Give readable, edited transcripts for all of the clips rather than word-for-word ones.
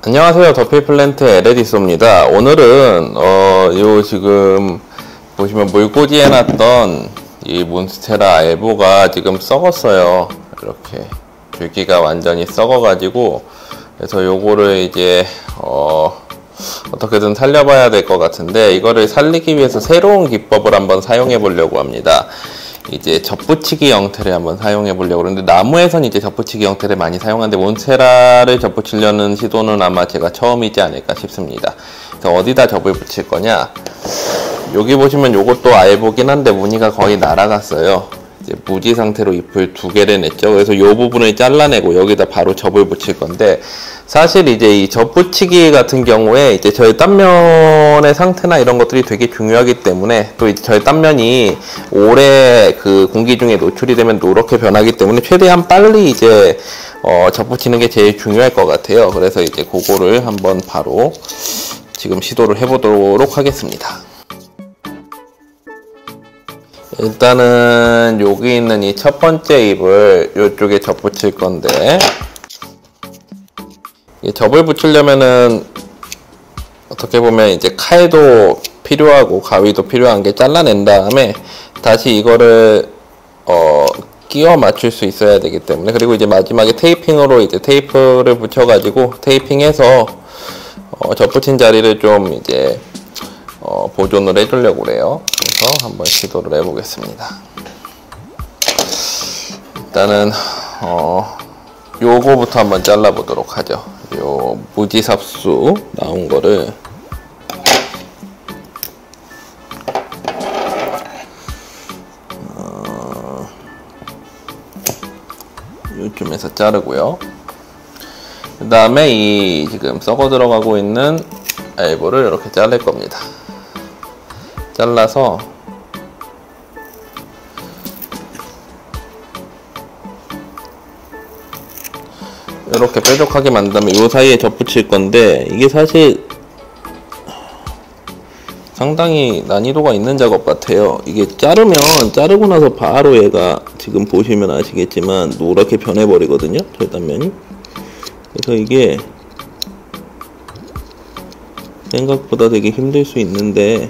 안녕하세요. 더필플랜트 에레디소입니다. 오늘은 요 지금 보시면 물꽂이 해놨던 이 몬스테라 알보가 지금 썩었어요. 이렇게 줄기가 완전히 썩어가지고, 그래서 요거를 이제 어떻게든 살려봐야 될 것 같은데, 이거를 살리기 위해서 새로운 기법을 한번 사용해 보려고 합니다. 이제 접붙이기 형태를 한번 사용해 보려고 그러는데, 나무에선 이제 접붙이기 형태를 많이 사용하는데 몬스테라를 접붙이려는 시도는 아마 제가 처음이지 않을까 싶습니다. 그래서 어디다 접을 붙일 거냐, 여기 보시면 요것도 알보긴 한데 무늬가 거의 날아갔어요. 이제 무지 상태로 잎을 2개를 냈죠. 그래서 요 부분을 잘라내고 여기다 바로 접을 붙일 건데, 사실 이제 이 접붙이기 같은 경우에 이제 절단면의 상태나 이런 것들이 되게 중요하기 때문에, 또 이제 절단면이 오래 그 공기 중에 노출이 되면 노랗게 변하기 때문에 최대한 빨리 이제 접붙이는 게 제일 중요할 것 같아요. 그래서 이제 그거를 한번 바로 지금 시도를 해보도록 하겠습니다. 일단은 여기 있는 이 첫 번째 잎을 이쪽에 접붙일 건데, 이 접을 붙이려면은 어떻게 보면 이제 칼도 필요하고 가위도 필요한 게 잘라낸 다음에 다시 이거를 끼워 맞출 수 있어야 되기 때문에, 그리고 이제 마지막에 테이핑으로 이제 테이프를 붙여가지고 테이핑해서 접붙인 자리를 좀 이제 보존을 해주려고 그래요. 그래서 한번 시도를 해보겠습니다. 일단은 요거부터 한번 잘라보도록 하죠. 요 무지삽수 나온 거를 요쯤에서 자르고요. 그 다음에 이 지금 썩어 들어가고 있는 알보를 이렇게 자를 겁니다. 잘라서 이렇게 뾰족하게 만든 다음에 이 사이에 접붙일 건데, 이게 사실 상당히 난이도가 있는 작업 같아요. 이게 자르고 나서 바로 얘가 지금 보시면 아시겠지만 노랗게 변해버리거든요, 절단면이. 그래서 이게 생각보다 되게 힘들 수 있는데,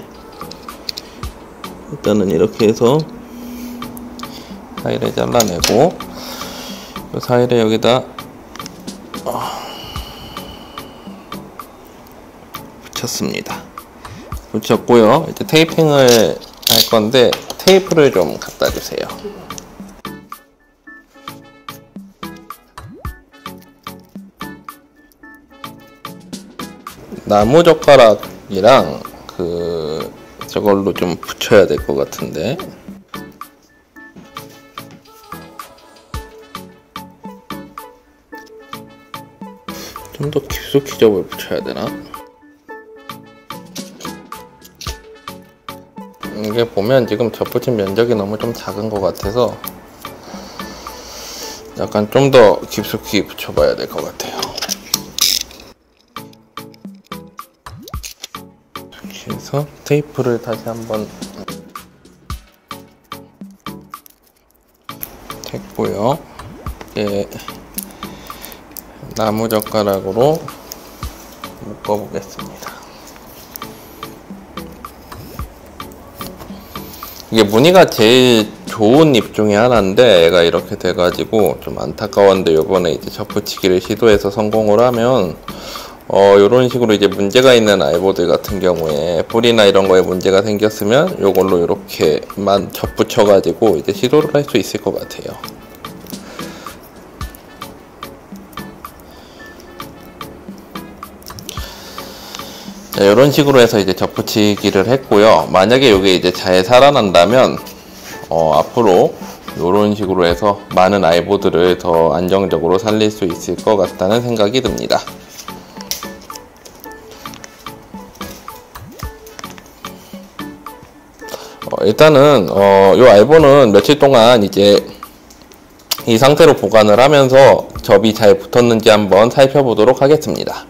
일단은 이렇게 해서 사이를 잘라내고 이 사이를 여기다 붙였습니다. 붙였고요. 이제 테이핑을 할 건데 테이프를 좀 갖다 주세요. 나무 젓가락이랑 저걸로 좀 붙여야 될 것 같은데, 좀 더 깊숙이 접을 붙여야 되나? 이게 보면 지금 접붙인 면적이 너무 좀 작은 것 같아서 약간 좀 더 깊숙이 붙여봐야 될 것 같아요. 이렇게 해서 테이프를 다시 한번 했고요. 이제 나무 젓가락으로 묶어보겠습니다. 이게 무늬가 제일 좋은 잎 중에 하나인데 얘가 이렇게 돼가지고 좀 안타까웠는데, 요번에 이제 접붙이기를 시도해서 성공을 하면 요런 식으로 이제 문제가 있는 알보들 같은 경우에 뿌리나 이런 거에 문제가 생겼으면 요걸로 이렇게만 접붙여가지고 이제 시도를 할 수 있을 것 같아요. 자, 이런 식으로 해서 이제 접붙이기를 했고요. 만약에 이게 이제 잘 살아난다면 앞으로 이런 식으로 해서 많은 알보들을 더 안정적으로 살릴 수 있을 것 같다는 생각이 듭니다. 일단은 이 알보는 며칠 동안 이제 이 상태로 보관을 하면서 접이 잘 붙었는지 한번 살펴보도록 하겠습니다.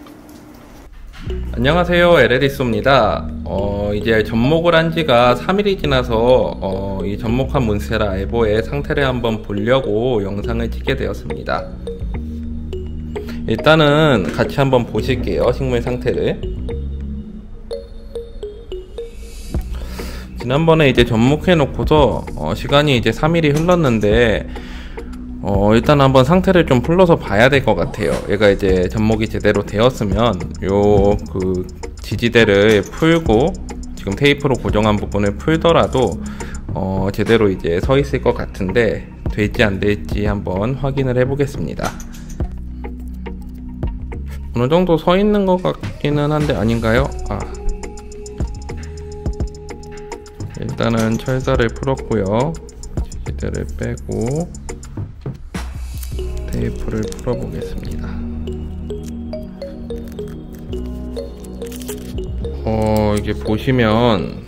안녕하세요, 에레디소입니다. 이제 접목을 한 지가 3일이 지나서 이 접목한 몬스테라 알보의 상태를 한번 보려고 영상을 찍게 되었습니다. 일단은 같이 한번 보실게요. 식물 상태를. 지난번에 이제 접목해 놓고서 시간이 이제 3일이 흘렀는데 일단 한번 상태를 좀 풀러서 봐야 될 것 같아요. 얘가 이제 접목이 제대로 되었으면 요 그 지지대를 풀고 지금 테이프로 고정한 부분을 풀더라도 제대로 이제 서 있을 것 같은데 될지 안 될지 한번 확인을 해 보겠습니다. 어느 정도 서 있는 것 같기는 한데 아닌가요? 일단은 철사를 풀었고요. 지지대를 빼고 테이프를 풀어 보겠습니다. 이게 보시면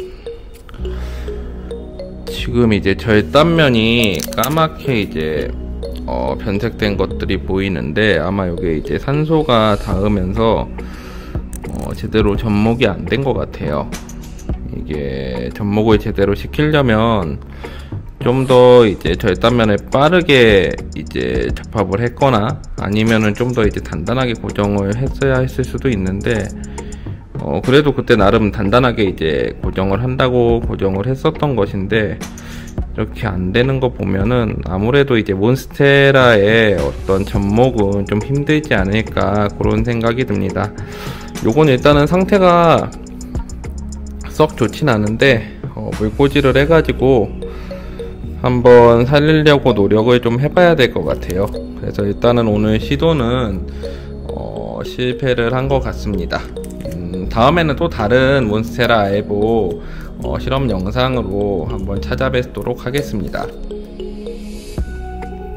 지금 이제 절단면이 까맣게 이제 변색된 것들이 보이는데 아마 이게 이제 산소가 닿으면서 제대로 접목이 안 된 것 같아요. 이게 접목을 제대로 시키려면 좀 더 이제 절단면을 빠르게 이제 접합을 했거나 아니면은 좀 더 이제 단단하게 고정을 했어야 했을 수도 있는데 그래도 그때 나름 단단하게 이제 고정을 한다고 고정을 했었던 것인데 이렇게 안 되는 거 보면은 아무래도 이제 몬스테라의 어떤 접목은 좀 힘들지 않을까 그런 생각이 듭니다. 요건 일단은 상태가 썩 좋진 않은데 물꽂이를 해가지고 한번 살리려고 노력을 좀 해봐야 될 것 같아요. 그래서 일단은 오늘 시도는 실패를 한 것 같습니다. 다음에는 또 다른 몬스테라 알보 실험 영상으로 한번 찾아뵙도록 하겠습니다.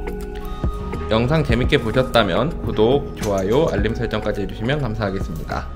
영상 재밌게 보셨다면 구독, 좋아요, 알림 설정까지 해주시면 감사하겠습니다.